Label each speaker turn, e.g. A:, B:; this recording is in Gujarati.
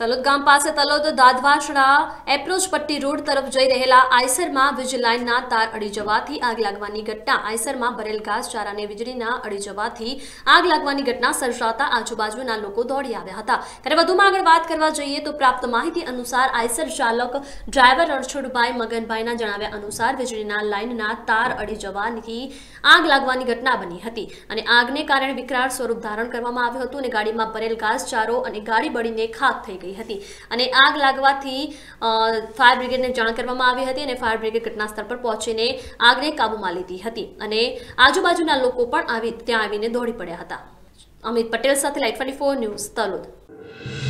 A: તલોદ ગામ પાસે તલોદ દાદવાસડા એપ્રોચ પટ્ટી રોડ તરફ જઈ રહેલા આઈસરમાં વીજ લાઇનના તાર અડી જવાથી આગ લાગવાની ઘટના આઈસરમાં ભરેલ ઘાસચારાને વીજળીના અડી જવાથી આગ લાગવાની ઘટના સર્જાતા આજુબાજુના લોકો દોડી આવ્યા હતા। ત્યારે વધુમાં આગળ વાત કરવા જઈએ તો પ્રાપ્ત માહિતી અનુસાર આઈસર ચાલક ડ્રાઈવર રણછોડભાઈ મગનભાઈના જણાવ્યા અનુસાર વીજળીના લાઇનના તાર અડી જવાથી આગ લાગવાની ઘટના બની હતી અને આગને કારણે વિકરાળ સ્વરૂપ ધારણ કરવામાં આવ્યું હતું અને ગાડીમાં ભરેલ ઘાસચારો અને ગાડી બળીને ખાખ થઈ ગઈ હતી અને આગ લાગવાથી ફાયર બ્રિગેડને જાણ કરવામાં આવી હતી અને ફાયર બ્રિગેડ ઘટના સ્થળ પર પહોંચીને આગને કાબૂમાં લીધી હતી અને આજુબાજુના લોકો પણ ત્યાં આવીને દોડી પડ્યા હતા। અમિત પટેલ સાથે લાઈટ 24 ન્યૂઝ તલોદ।